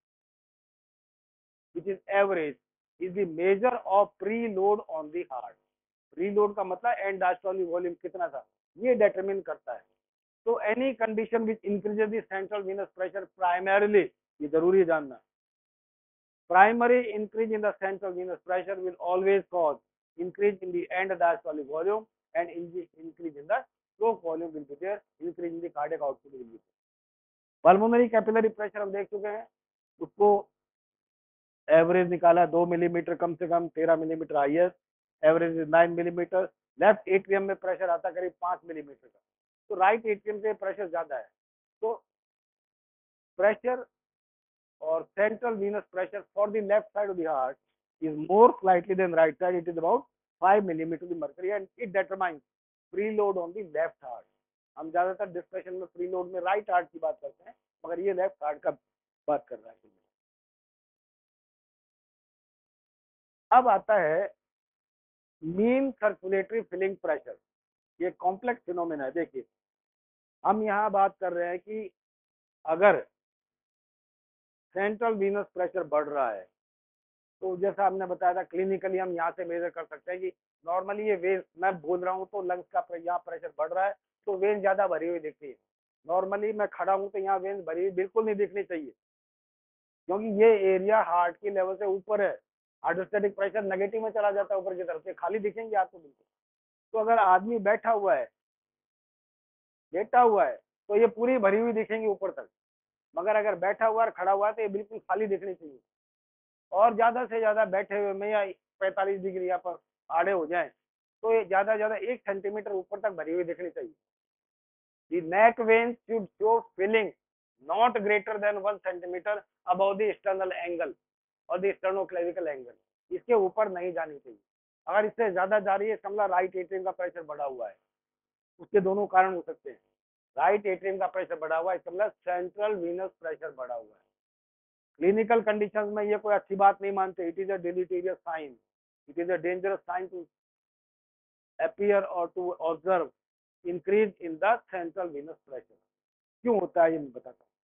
which is average is the measure of preload on the heart। preload का मतलब end diastolic volume कितना था ये determine करता है। तो any condition which increases the central venous pressure primarily, ये जरूरी है जानना, primary increase in the central venous pressure will always cause increase in the end diastolic volume and increase in the stroke volume will be there, increase in the cardiac output will be there। Pulmonary capillary pressure हम देख चुके हैं, उसको average निकाला दो millimetre कम से कम, तेरह millimetre is, average is nine millimetre. Left atrium में प्रेशर आता करीब पांच मिलीमीटर का, तो राइट एट्रियम से प्रेशर ज्यादा है। तो प्रेशर और central venous pressure for the left side of the heart is more slightly than right side, it is about five millimeter of mercury and it determines preload on the left heart। हम ज्यादातर discussion में preload में right heart की बात करते हैं, मगर ये लेफ्ट हार्ट का बात कर रहा है। अब आता है मीन सर्कुलेटरी फिलिंग प्रेशर, ये कॉम्प्लेक्स फिनोमेना है। देखिए हम यहाँ बात कर रहे हैं कि अगर सेंट्रल वीनस प्रेशर बढ़ रहा है तो जैसा हमने बताया था क्लिनिकली हम यहाँ से मेजर कर सकते हैं कि नॉर्मली ये वेन, मैं बोल रहा हूँ तो लंग्स का यहाँ प्रेशर बढ़ रहा है तो वेन ज्यादा भरी हुई दिखती है। नॉर्मली मैं खड़ा हूँ तो यहाँ वेन भरी हुई बिल्कुल नहीं दिखनी चाहिए, क्योंकि ये एरिया हार्ट की लेवल से ऊपर है। हाइड्रोस्टैटिक प्रेशर नेगेटिव में चला जाता है ऊपर की तरफ से, खाली दिखेंगे आपको बिल्कुल। तो अगर आदमी बैठा हुआ है, लेटा हुआ है तो ये पूरी भरी हुई दिखेंगी ऊपर तक, मगर अगर बैठा हुआ और खड़ा हुआ है तो ये बिल्कुल खाली दिखनी चाहिए। और ज्यादा से ज्यादा बैठे हुए में या पैंतालीस डिग्री यहाँ पर आड़े हो जाए तो ये ज्यादा ज्यादा एक सेंटीमीटर ऊपर तक भरी हुई दिखनी चाहिए। The neck veins should show filling not greater than one centimeter above the sternal angle और the sternoclavicle angle, इसके ऊपर नहीं जानी चाहिए। अगर इससे ज्यादा जा रही है इसका मतलब राइट एट्रियम का प्रेशर बढ़ा हुआ है। उसके दोनों कारण हो सकते हैं, राइट एट्रियम का प्रेशर बढ़ा हुआ है इसका मतलब सेंट्रल वीनस प्रेशर बढ़ा हुआ है। क्लिनिकल कंडीशंस में ये कोई अच्छी बात नहीं मानते, it is a deleterious sign, it is a dangerous sign to appear or to observe increase in the central venous pressure। क्यों होता है ये मैं बताता हूँ।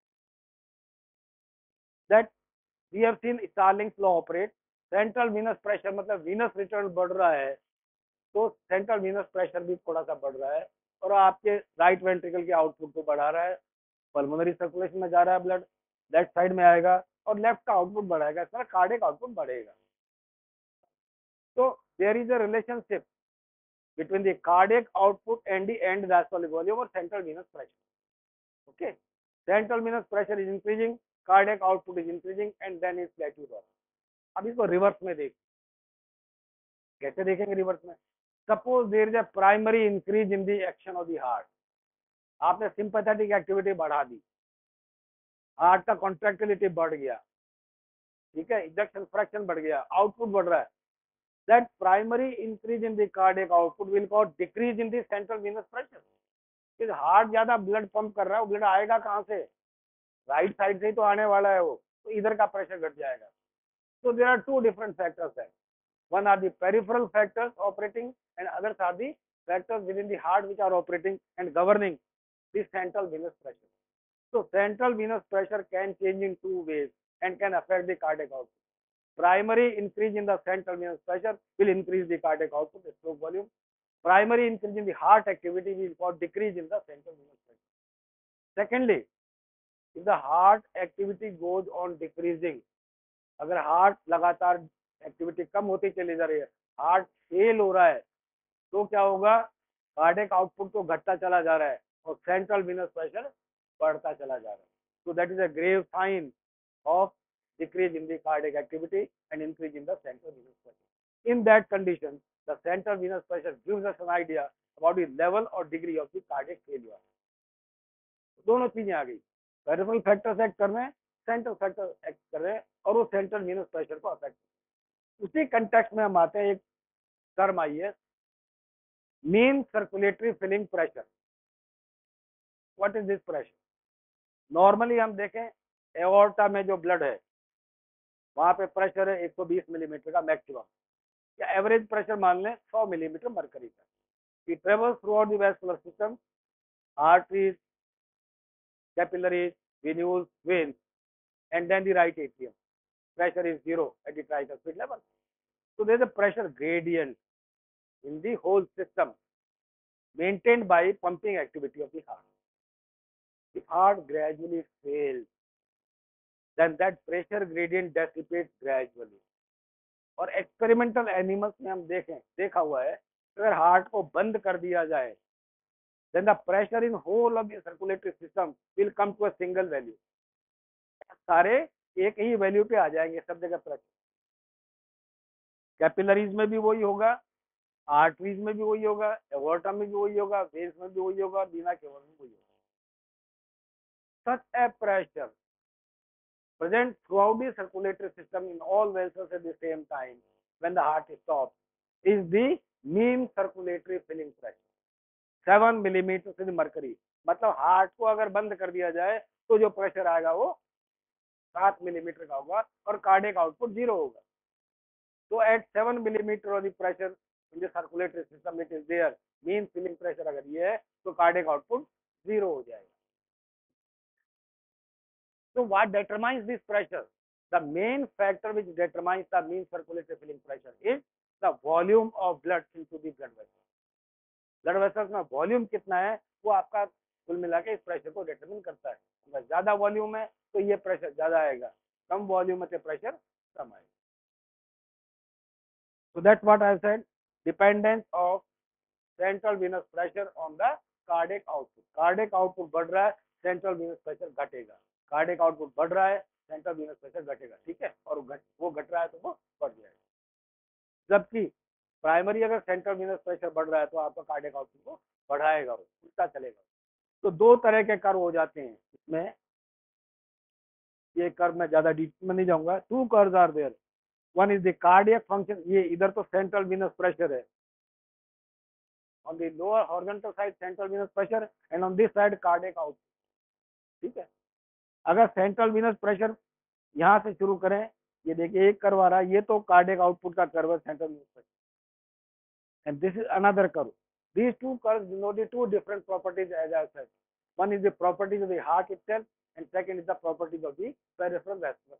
That we have seen Starling's law operate, central venous pressure मतलब venous return बढ़ रहा है तो सेंट्रल वीनस प्रेशर भी थोड़ा सा बढ़ रहा है और आपके राइट वेंट्रिकल के आउटपुट को बढ़ा रहा है। पल्मोनरी सर्कुलेशन में जा रहा है ब्लड, लेफ्ट साइड में आएगा और लेफ्ट का आउटपुट बढ़ाएगा, इसका कार्डियक आउटपुट बढ़ेगा। तो there is a relationship between the cardiac output and the end diastolic volume or central venous pressure। Okay, central venous pressure is increasing, cardiac output is increasing and then it plateaus off। अब इसको reverse में देख, कैसे देखेंगे reverse में। Suppose there is a primary increase in the action of the heart, आपने sympathetic activity बढ़ा दी, हार्ट का कॉन्ट्रैक्टिलिटी बढ़ गया, ठीक है, इजेक्शन फ्रैक्शन बढ़ गया, आउटपुट बढ़ रहा है। That primary increase in the cardiac output will cause decrease in the central venous pressure। कि हार्ट ज्यादा ब्लड पंप कर रहा है, ब्लड आएगा कहां से, राइट साइड से ही तो आने वाला है वो, तो इधर का प्रेशर घट जाएगा। So there are two different factors there, one are the peripheral factors operating and others are the factors within the heart which are operating and governing the central venous pressure। So central venous pressure can change in two ways and can affect the cardiac output। Primary increase in the central venous pressure will increase the cardiac output, the stroke volume। Primary increase in the heart activity will cause decrease in the central venous pressure। Secondly, if the heart activity goes on decreasing, अगर heart लगातार activity कम होती चली जा रही है, heart fail हो रहा है, तो क्या होगा, कार्डियक आउटपुट तो घटता चला जा रहा है और सेंट्रल वीनस प्रेशर बढ़ता चला जा रहा है. So that is a grave sign of decrease in the cardiac activity and increase in the central venous pressure. In that condition, the central venous pressure gives us an idea about the level or degree of the cardiac failure. दोनों चीजें आ गई, peripheral factors act कर रहे हैं, central factor act कर रहे हैं और वो सेंट्रल वीनस प्रेशर को अफेक्ट. उसी कंटेक्स्ट में हम आते हैं, एक टर्म आई है, mean circulatory filling pressure. What is this pressure? Normally हम देखें एओर्टा में जो ब्लड है वहां पे प्रेशर है एक सौ बीस मिलीमीटर का मैक्सिमम, या एवरेज प्रेशर मान लें सौ मिलीमीटर मरकरी का. It travels throughout the vascular system, arteries, capillaries, venules, veins, and then the right atrium. Pressure is zero at the tricuspid level. So there is a pressure gradient in the whole system maintained by pumping activity of the heart. If heart gradually fails, then that pressure gradient dissipates gradually. और experimental animals में हम देखें देखा हुआ है, अगर heart को बंद कर दिया जाए, then the pressure in whole of the circulatory system will come to a single value. सारे एक ही वैल्यू पे आ जाएंगे सब जगह प्रेशर. कैपिलरीज में भी वही होगा, आर्टरीज में भी वही होगा, एओर्टा में भी वही होगा, वेन्स में भी वही होगा, बीना केवल में वही होगा. Such a pressure present throughout the circulatory system in all vessels at the same time when the heart stops is the mean circulatory filling pressure. Seven millimetre से मरकरी, मतलब हार्ट को अगर बंद कर दिया जाए तो जो प्रेशर आएगा वो सात मिलीमीटर का होगा और कार्डियक आउटपुट जीरो होगा. तो at seven millimetre of the pressure in the circulatory system it is there, mean filling pressure अगर ये है तो कार्डियक आउटपुट जीरो हो जाएगा. So what determines this pressure? The main factor which determines the mean circulatory filling pressure is the volume of blood into the blood vessels. Blood vessels में volume कितना है वो आपका कुल मिला के इस प्रेशर को डिटरमिन करता है. अगर ज्यादा वॉल्यूम है तो ये प्रेशर ज्यादा आएगा, कम वॉल्यूम है तो प्रेशर कम आएगा. So that's what I said, dependence of central venous pressure on the cardiac output. Cardiac output बढ़ रहा है, central venous pressure घटेगा. कार्डियक आउटपुट बढ़ रहा है, सेंट्रल वीनस प्रेशर घटेगा. ठीक है, और घट, वो घट रहा है तो वो बढ़ जाएगा. जबकि प्राइमरी अगर सेंट्रल वीनस प्रेशर बढ़ रहा है तो आपका कार्डियक आउटपुट को बढ़ाएगा, वो उल्टा चलेगा. तो दो तरह के कर्व हो जाते हैं इसमें, ये कर्व में ज्यादा डीप में नहीं जाऊंगा. Two curves are there, one is the cardiac function, ये इधर तो सेंट्रल वीनस प्रेशर है, on the lower horizontal side central venous pressure and on this side cardiac output. ठीक है, अगर सेंट्रल वीनस प्रेशर यहां से शुरू करें, ये देखिए एक कर्व आ रहा है, ये तो कार्डियक आउटपुट का कर्व है central venous pressure, and this is another curve. These two curves denote the two different properties as I said. One is the properties of the heart itself, and second is the properties of the peripheral vascular.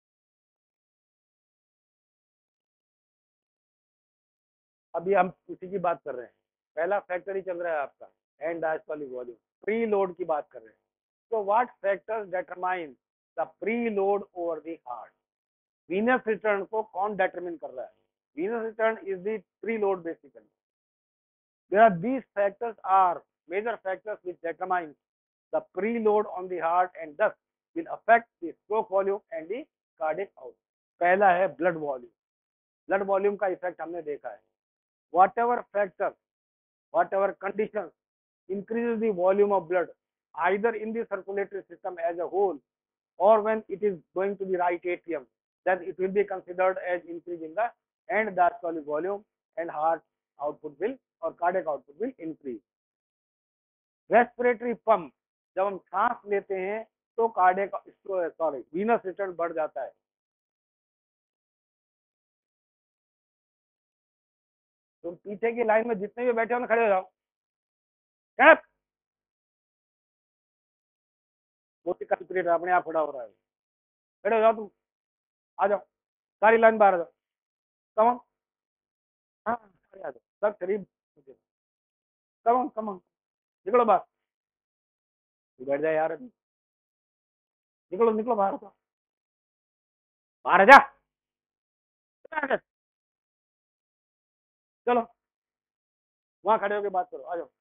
अभी हम उसी की बात कर रहे हैं. पहला factor ही चल रहा है आपका end diastolic volume, preload की बात कर रहे हैं. So what factors determine the preload over the heart? Venous return को कौन determine कर रहा है? Venous return is the preload basically. There are these factors are major factors which determine the preload on the heart and thus will affect the stroke volume and the cardiac output. पहला है blood volume. Blood volume का effect हमने देखा है. Whatever factor, whatever conditions increases the volume of blood either in the circulatory system as a whole or when it is going to the right atrium, then it will be considered as increase in the end diastolic volume and heart output will or cardiac output will increase. Respiratory pump, जब हम सांस लेते हैं तो cardiac sorry Venus return बढ़ जाता है. तुम तो पीछे की लाइन में जितने भी बैठे हो ना खड़े हो जाओ. कैप पीरियड अपने आप खड़ा हो रहा है. खड़े हो जाओ, तुम आ जाओ, सारी लाइन बाहर आ जाओ. कम हाँ सारे आ जाओ, सब शरीर कम कम निकलो बाहर. बैठ जाए यार, अभी निकलो निकलो बाहर, तो बाहर आ जा. चलो वहां खड़े होकर बात करो, आ जाओ।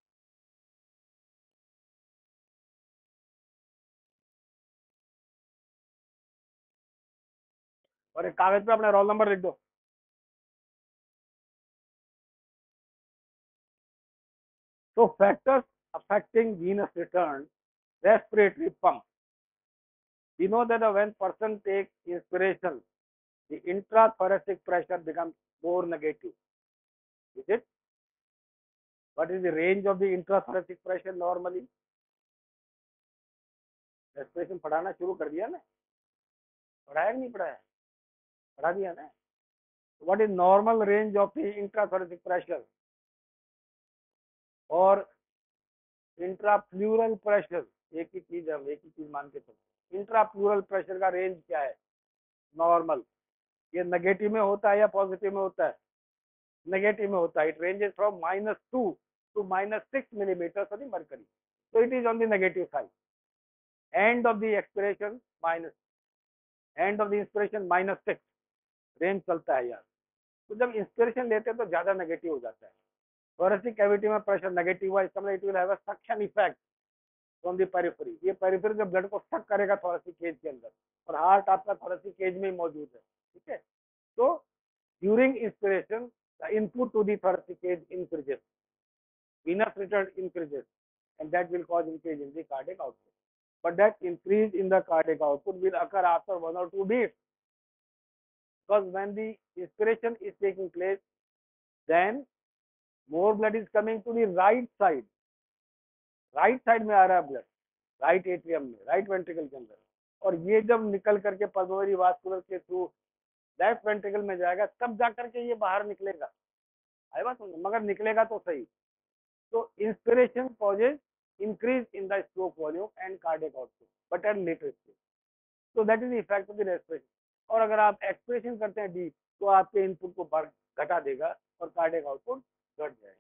और एक कागज पे अपना रोल नंबर लिख दो। So factors affecting venous return, respiratory pump. We know that when person takes inspiration, the intrathoracic pressure becomes more negative. Is it? What is the range of the intrathoracic pressure normally? Respiration पढ़ाना शुरू कर दिया ना, पढ़ाया कि नहीं पढ़ाया? पढ़ा दिया ना। What is normal range of the intrathoracic pressure और इंट्राप्लूरल प्रेशर? एक ही चीज है, एक ही चीज मान के चलो। इंट्राप्लूरल प्रेशर का रेंज क्या है नॉर्मल? ये नेगेटिव में होता है या पॉजिटिव में होता है? नेगेटिव में होता है। It ranges from minus two to minus six millimetre of the mercury, so it is on the negative side. End of the expiration minus, end of the inspiration minus six range चलता है यार। तो जब inspiration लेते हैं तो ज्यादा negative हो जाता है। थोरेसिक कैविटी में प्रेशर नेगेटिव हुआ, इसका मतलब it will have a suction effect from the periphery. ये पेरिफेरी जब ब्लड को सक करेगा थोरेसिक केज के अंदर, और हार्ट आपका थोरेसिक केज में ही मौजूद है, ठीक है। तो during inspiration the input to the thoracic cage increases, venous return increases, and that will cause increase in the cardiac output. But that increase in the cardiac output will occur after one or two beats, because when the inspiration is taking place, then more blood is coming to the right side. Right side में आ रहा है blood, right atrium में, right ventricle के अंदर, और ये जब निकल करके पल्मोनरी वास्कुलर के थ्रू लेफ्ट वेंट्रिकल में जाएगा, तब जाकर के ये बाहर निकलेगा। आई बात समझ, मगर निकलेगा तो सही। तो inspiration causes increase in the stroke volume and cardiac output, but at later stage. तो that is the effect of the respiration. और अगर आप एक्सपिरेशन करते हैं डीप, तो आपके इनपुट को घटा देगा और कार्डियक आउटपुट घट जाएगा।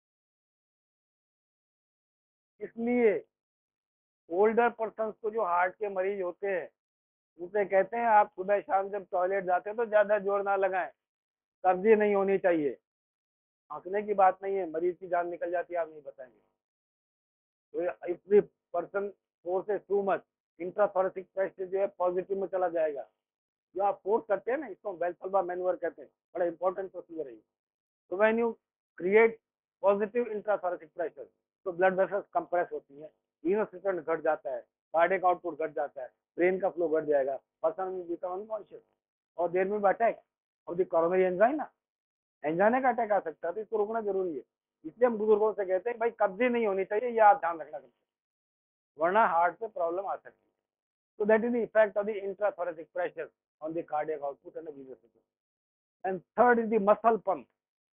इसलिए ओल्डर पर्सन को जो हार्ट के मरीज होते हैं, उनसे कहते हैं आप सुबह शाम जब टॉयलेट जाते हैं तो ज्यादा जोर ना लगाएं, कब्जी नहीं होनी चाहिए। हंसने की बात नहीं है, मरीज की जान निकल जाती है, आप नहीं बताएंगे। तो if the person forces too much, intrathoracic pressure जो है पॉजिटिव में चला जाएगा। जो आप फोर्स करते हैं ना, इसको वेल्सल्वा मैन्यूअर कहते हैं, बड़ा इंपॉर्टेंट प्रोसीजर है। तो when you create positive intrathoracic pressure, तो ब्लड वेसल्स कंप्रेस होती है, वीनस रिटर्न घट जाता है, कार्डियक आउटपुट घट जाता है, ब्रेन का फ्लो घट जाएगा, पर्सन विल बिकम अनकॉन्शियस, और देयर में attack of the coronary angina, angina का अटैक आ सकता है। तो इसको रोकना जरूरी है। इसलिए हम बुजुर्गों से कहते हैं भाई कब्जी नहीं होनी चाहिए, ये आप ध्यान रखना चाहिए, वरना हार्ट पे प्रॉब्लम आ सकती है। So that is the effect of the intrathoracic pressure on the cardiac output and the venous return. And third is the muscle pump.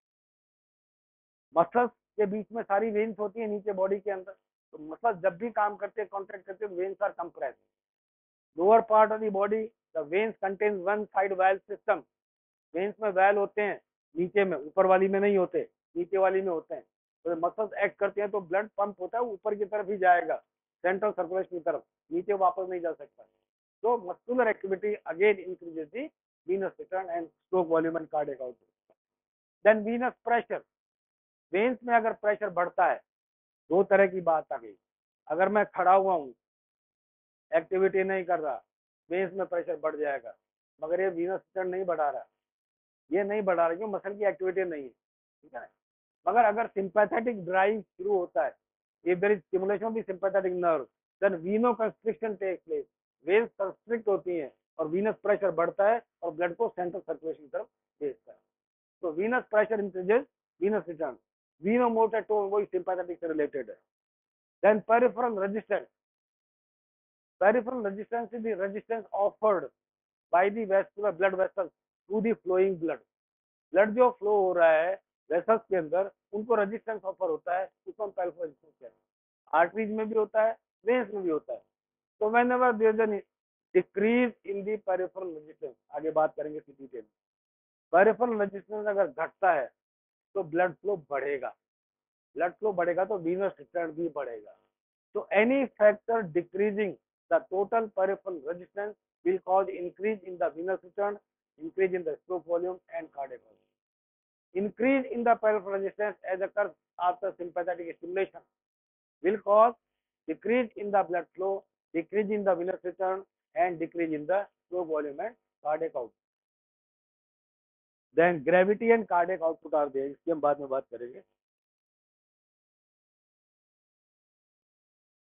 Muscles के बीच में सारी वेन्स होती है नीचे बॉडी के अंदर, तो मसल्स जब भी काम करते हैं, कॉन्ट्रैक्ट करते हैं, veins are compress. Lower part of the body, the veins contains one side valve system. Veins में वाल्व होते हैं नीचे में, ऊपर वाली में नहीं होते, नीचे वाली में होते हैं। तो मसल्स एक्ट करते हैं तो ब्लड पंप होता है, ऊपर की तरफ ही जाएगा, सेंट्रल सर्कुलेशन की तरफ, नीचे वापस नहीं जा सकता। तो muscular activity again increases the venous return and stroke volume and cardiac output. Then venous pressure. Veins में अगर प्रेशर बढ़ता है, दो तरह की बात आ गई। अगर मैं खड़ा हुआ हूँ, एक्टिविटी नहीं कर रहा, वेन्स में प्रेशर बढ़ जाएगा, मगर ये वीनस रिटर्न नहीं बढ़ा रहा, ये नहीं बढ़ा रहा क्यों? मसल की एक्टिविटी नहीं है, ठीक है। मगर अगर सिंपैथेटिक ड्राइव शुरू होता है, if there is stimulation of the sympathetic nerve, then veno constriction takes place, veins constrict होती हैं और वीनस प्रेशर बढ़ता है और ब्लड को सेंट्रल सर्कुलेशन की तरफ भेजता है। तो venous pressure increases, venous return. Venomotor tone वही sympathetic से related है। Then peripheral resistance. Peripheral resistance is the resistance offered by the vascular blood vessels to the flowing blood. Blood जो flow हो रहा है vessels के अंदर, उनको resistance offer होता है, उसको हम peripheral resistance कहते हैं। Arteries में भी होता है, veins में भी होता है। तो whenever there is a decrease in the peripheral resistance, आगे बात करेंगे इसी डिटेल में। Peripheral resistance अगर घटता है तो ब्लड फ्लो बढ़ेगा, ब्लड फ्लो बढ़ेगा तो वीनस रिटर्न भी बढ़ेगा। तो any factor decreasing the total peripheral resistance will cause increase in the venous return increase in the stroke volume and cardiac output. Increase in the peripheral resistance as occurs after sympathetic stimulation will cause decrease in the blood flow, decrease in the venous return, and decrease in the stroke volume and cardiac output. Then gravity and cardiac output are there, इसकी हम बाद में बात करेंगे.